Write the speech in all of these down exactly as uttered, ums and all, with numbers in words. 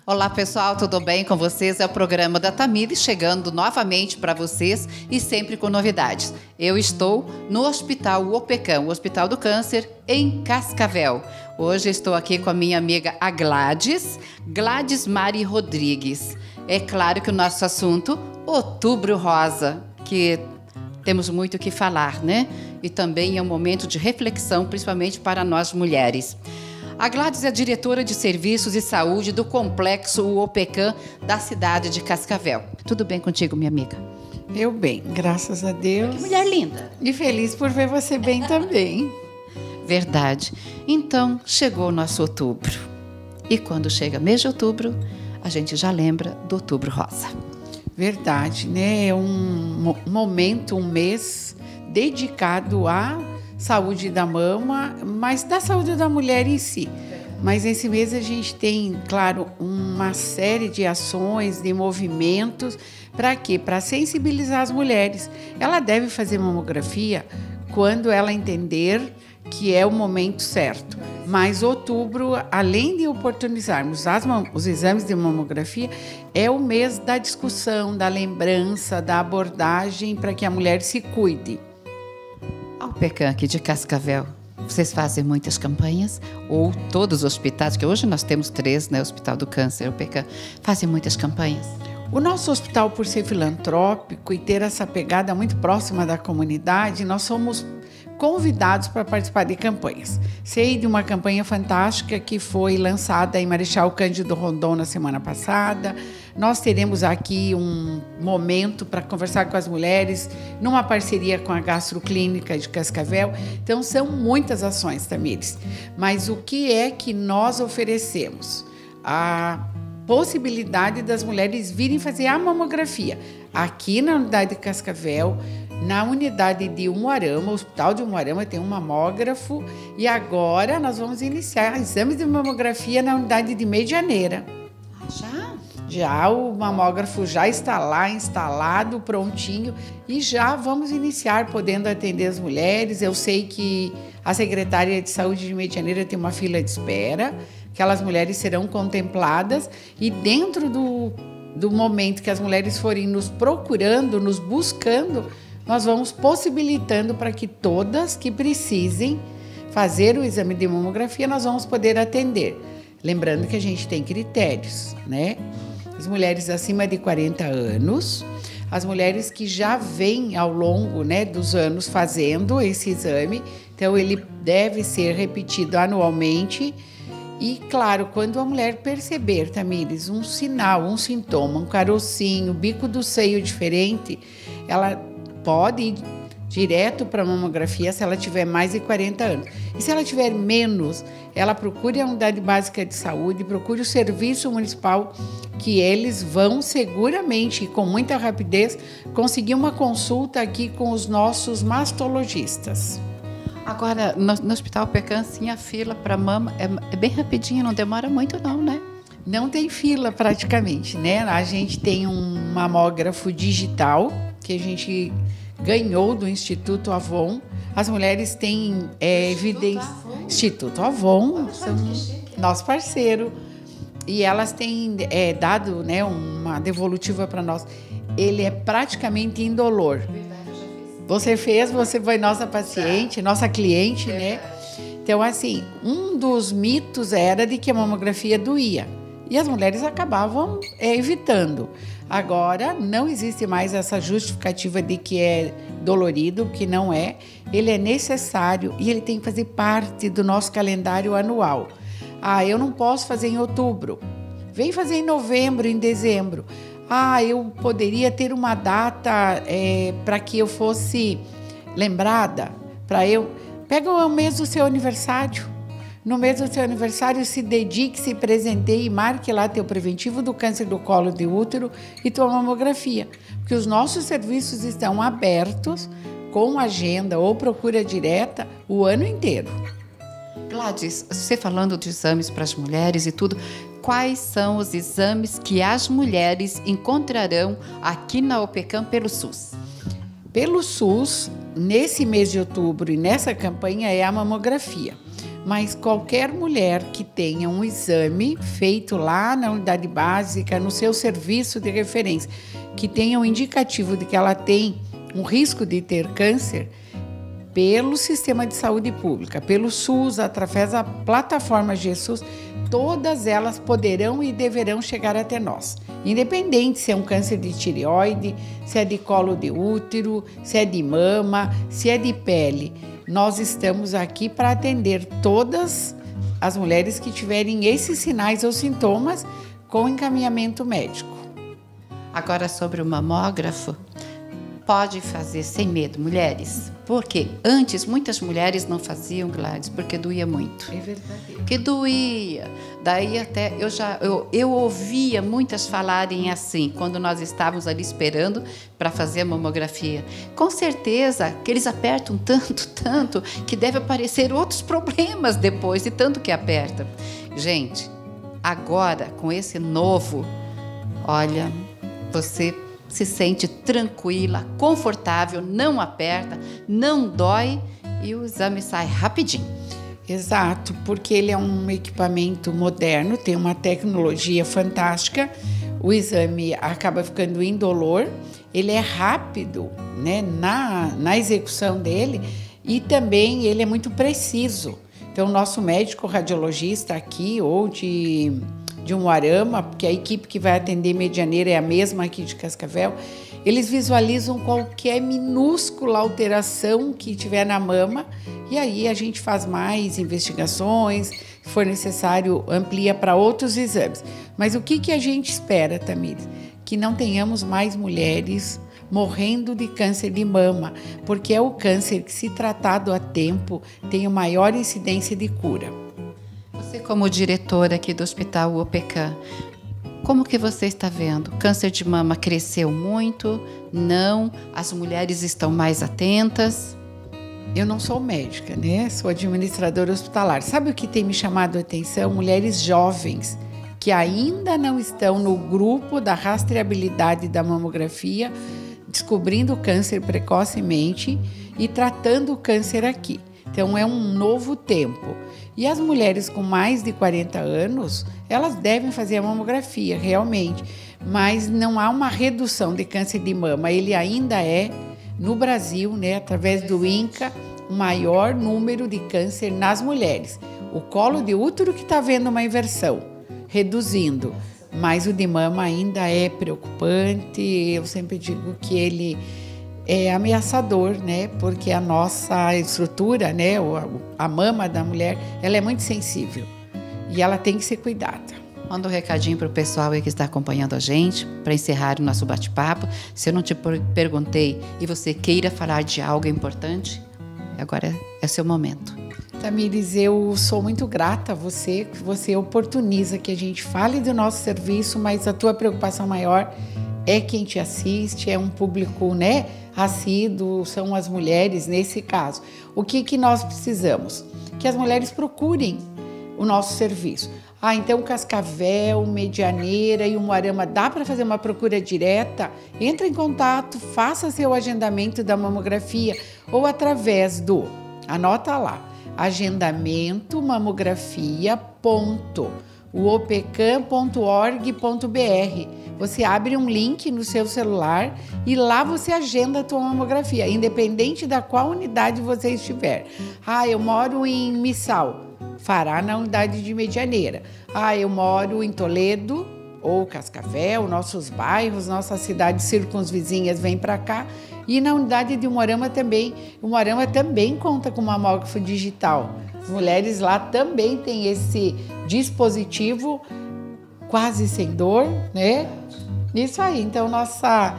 Olá pessoal, tudo bem com vocês? É o programa da Tamires chegando novamente para vocês e sempre com novidades. Eu estou no Hospital Opecam, o Hospital do Câncer, em Cascavel. Hoje estou aqui com a minha amiga a Gladys, Gladys Mari Rodrigues. É claro que o nosso assunto, Outubro Rosa, que temos muito o que falar, né? E também é um momento de reflexão, principalmente para nós mulheres. A Gladys é diretora de Serviços e Saúde do Complexo Opecam da cidade de Cascavel. Tudo bem contigo, minha amiga? Eu bem, graças a Deus. Que mulher linda! E feliz por ver você bem também. Verdade. Então, chegou o nosso outubro. E quando chega mês de outubro, a gente já lembra do Outubro Rosa. Verdade, né? É um momento, um mês dedicado à saúde da mama, mas da saúde da mulher em si. Mas nesse mês a gente tem, claro, uma série de ações, de movimentos. Para quê? Para sensibilizar as mulheres. Ela deve fazer mamografia quando ela entender que é o momento certo. Mas outubro, além de oportunizarmos as, os exames de mamografia, é o mês da discussão, da lembrança, da abordagem para que a mulher se cuide. A Opecam aqui de Cascavel, vocês fazem muitas campanhas? Ou todos os hospitais, que hoje nós temos três, né? Hospital do Câncer, Opecam, fazem muitas campanhas? O nosso hospital, por ser filantrópico e ter essa pegada muito próxima da comunidade, nós somos convidados para participar de campanhas. Sei de uma campanha fantástica que foi lançada em Marechal Cândido Rondon na semana passada. Nós teremos aqui um momento para conversar com as mulheres, numa parceria com a Gastroclínica de Cascavel. Então, são muitas ações, Tamires. Mas o que é que nós oferecemos? A possibilidade das mulheres virem fazer a mamografia aqui na unidade de Cascavel, na unidade de Umuarama, o Hospital de Umuarama tem um mamógrafo, e agora nós vamos iniciar exames de mamografia na unidade de Medianeira. Ah, já? Já o mamógrafo já está lá, instalado, prontinho, e já vamos iniciar podendo atender as mulheres. Eu sei que a secretária de Saúde de Medianeira tem uma fila de espera, aquelas mulheres serão contempladas, e dentro do, do momento que as mulheres forem nos procurando, nos buscando, nós vamos possibilitando para que todas que precisem fazer o exame de mamografia, nós vamos poder atender. Lembrando que a gente tem critérios, né? As mulheres acima de quarenta anos, as mulheres que já vêm ao longo, né, dos anos fazendo esse exame, então ele deve ser repetido anualmente. E, claro, quando a mulher perceber, Tamires, um sinal, um sintoma, um carocinho, bico do seio diferente, ela pode ir direto para a mamografia se ela tiver mais de quarenta anos. E se ela tiver menos, ela procure a unidade básica de saúde, procure o serviço municipal, que eles vão seguramente e com muita rapidez conseguir uma consulta aqui com os nossos mastologistas. Agora, no, no Hospital Opecam, sim, a fila para mama é, é bem rapidinho, não demora muito não, né? Não tem fila praticamente, né? A gente tem um mamógrafo digital que a gente ganhou do Instituto Avon. As mulheres têm é, evidência... Instituto Avon, são nosso parceiro. E elas têm é, dado, né, uma devolutiva para nós. Ele é praticamente indolor. Você fez, você foi nossa paciente, nossa cliente, né? Então, assim, um dos mitos era de que a mamografia doía. E as mulheres acabavam é, evitando. Agora, não existe mais essa justificativa de que é dolorido, que não é. Ele é necessário e ele tem que fazer parte do nosso calendário anual. Ah, eu não posso fazer em outubro. Vem fazer em novembro, em dezembro. Ah, eu poderia ter uma data é, para que eu fosse lembrada, para eu... Pega o mês do seu aniversário. No mês do seu aniversário, se dedique, se presenteie e marque lá teu preventivo do câncer do colo de útero e tua mamografia. Porque os nossos serviços estão abertos, com agenda ou procura direta, o ano inteiro. Gladys, você falando de exames para as mulheres e tudo, quais são os exames que as mulheres encontrarão aqui na Opecam pelo SUS? Pelo SUS, nesse mês de outubro e nessa campanha é a mamografia. mas qualquer mulher que tenha um exame feito lá na unidade básica, no seu serviço de referência, que tenha um indicativo de que ela tem um risco de ter câncer, pelo sistema de saúde pública, pelo SUS, através da plataforma GESUS, todas elas poderão e deverão chegar até nós. Independente se é um câncer de tireoide, se é de colo de útero, se é de mama, se é de pele. Nós estamos aqui para atender todas as mulheres que tiverem esses sinais ou sintomas com encaminhamento médico. Agora, sobre o mamógrafo, pode fazer sem medo, mulheres. Porque antes muitas mulheres não faziam, Gladys, porque doía muito. É verdade. Que doía. Daí até eu já eu, eu ouvia muitas falarem assim, quando nós estávamos ali esperando para fazer a mamografia. Com certeza que eles apertam tanto, tanto, que deve aparecer outros problemas depois de tanto que aperta. Gente, agora com esse novo, olha, você se sente tranquila, confortável, não aperta, não dói e o exame sai rapidinho. Exato, porque ele é um equipamento moderno, tem uma tecnologia fantástica, o exame acaba ficando indolor, ele é rápido, né, na, na execução dele e também ele é muito preciso. Então, o nosso médico radiologista aqui, ou de... de Umuarama, porque a equipe que vai atender Medianeira é a mesma aqui de Cascavel, eles visualizam qualquer minúscula alteração que tiver na mama e aí a gente faz mais investigações, se for necessário amplia para outros exames. Mas o que, que a gente espera, Tamires? Que não tenhamos mais mulheres morrendo de câncer de mama, porque é o câncer que, se tratado a tempo, tem a maior incidência de cura. Você, como diretora aqui do Hospital U P C A, como que você está vendo? Câncer de mama cresceu muito? Não? As mulheres estão mais atentas? Eu não sou médica, né? Sou administradora hospitalar. Sabe o que tem me chamado a atenção? Mulheres jovens que ainda não estão no grupo da rastreabilidade da mamografia, descobrindo o câncer precocemente e tratando o câncer aqui. Então, é um novo tempo. E as mulheres com mais de quarenta anos, elas devem fazer a mamografia, realmente. Mas não há uma redução de câncer de mama. Ele ainda é, no Brasil, né, através do INCA, o maior número de câncer nas mulheres. O colo de útero que está vendo uma inversão, reduzindo. Mas o de mama ainda é preocupante. Eu sempre digo que ele é ameaçador, né? Porque a nossa estrutura, né? A mama da mulher, ela é muito sensível e ela tem que ser cuidada. Manda um recadinho para o pessoal aí que está acompanhando a gente, para encerrar o nosso bate-papo. Se eu não te perguntei e você queira falar de algo importante, agora é seu momento. Tamires, eu sou muito grata a você, que você oportuniza que a gente fale do nosso serviço, mas a tua preocupação maior é quem te assiste, é um público, né, assíduo, são as mulheres nesse caso. O que que nós precisamos? Que as mulheres procurem o nosso serviço. Ah, então Cascavel, Medianeira e Umuarama, dá para fazer uma procura direta? Entra em contato, faça seu agendamento da mamografia ou através do, anota lá, agendamento mamografia ponto u o p c a m ponto org ponto b r. Você abre um link no seu celular e lá você agenda a tua mamografia, independente da qual unidade você estiver. Ah, eu moro em Missal, fará na unidade de Medianeira. Ah, eu moro em Toledo ou Cascavel, nossos bairros, nossas cidades circunvizinhas vêm para cá. E na unidade de Umuarama também. Umuarama também conta com mamógrafo digital. As mulheres lá também têm esse dispositivo quase sem dor, né? Isso aí. Então, nossa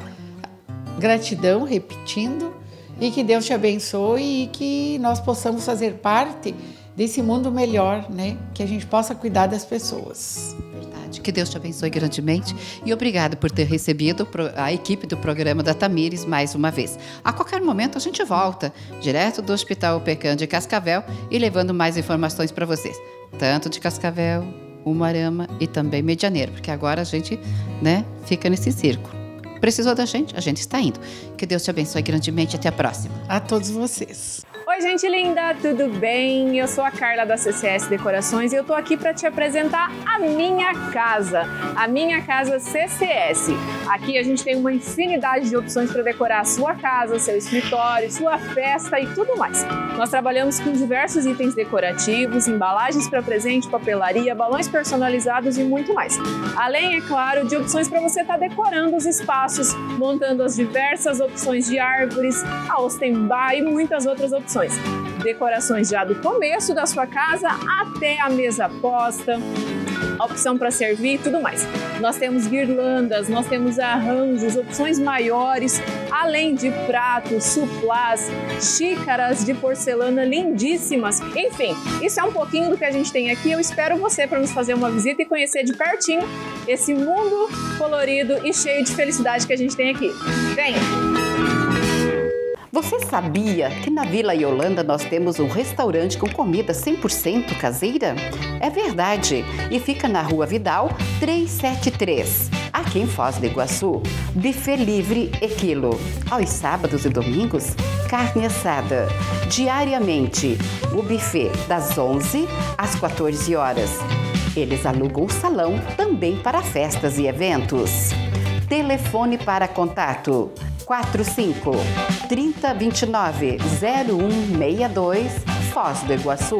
gratidão, repetindo, e que Deus te abençoe e que nós possamos fazer parte desse mundo melhor, né? Que a gente possa cuidar das pessoas. Verdade. Que Deus te abençoe grandemente e obrigado por ter recebido a equipe do programa da Tamires mais uma vez. A qualquer momento a gente volta direto do Hospital U P C A de Cascavel e levando mais informações para vocês, tanto de Cascavel, Umuarama e também Medianeira, porque agora a gente, né, fica nesse círculo. Precisou da gente? A gente está indo. Que Deus te abençoe grandemente. Até a próxima. A todos vocês. Oi, gente linda, tudo bem? Eu sou a Carla da C C S Decorações e eu tô aqui para te apresentar a minha casa, a minha casa C C S. Aqui a gente tem uma infinidade de opções para decorar a sua casa, seu escritório, sua festa e tudo mais. Nós trabalhamos com diversos itens decorativos, embalagens para presente, papelaria, balões personalizados e muito mais. Além, é claro, de opções para você estar decorando os espaços, montando as diversas opções de árvores, a Ostenbar e muitas outras opções. Decorações já do começo da sua casa até a mesa posta, a opção para servir e tudo mais. Nós temos guirlandas, nós temos arranjos, opções maiores, além de pratos, suplás, xícaras de porcelana lindíssimas. Enfim, isso é um pouquinho do que a gente tem aqui. Eu espero você para nos fazer uma visita e conhecer de pertinho esse mundo colorido e cheio de felicidade que a gente tem aqui. Venha! Você sabia que na Vila Yolanda nós temos um restaurante com comida cem por cento caseira? É verdade, e fica na Rua Vidal trezentos e setenta e três. Aqui em Foz do Iguaçu, buffet livre e quilo. Aos sábados e domingos, carne assada. Diariamente, o buffet das onze às quatorze horas. Eles alugam o salão também para festas e eventos. Telefone para contato quatro cinco, três zero dois nove, zero um seis dois, Foz do Iguaçu.